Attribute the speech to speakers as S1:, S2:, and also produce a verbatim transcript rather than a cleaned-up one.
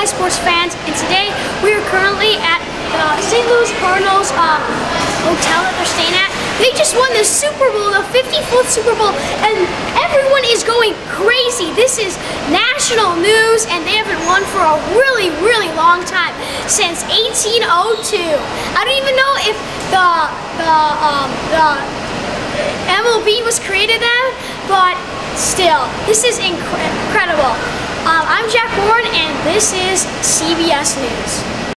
S1: Guys Sports fans, and today we are currently at the Saint Louis Cardinals uh, hotel that they're staying at. They just won the Super Bowl, the fifty-fourth Super Bowl, and everyone is going crazy. This is national news, and they haven't won for a really, really long time, since eighteen oh two. I don't even know if the the um, the M L B was created then, but still, this is incre incredible. Um, I'm Jack Warren, and this is C B S News.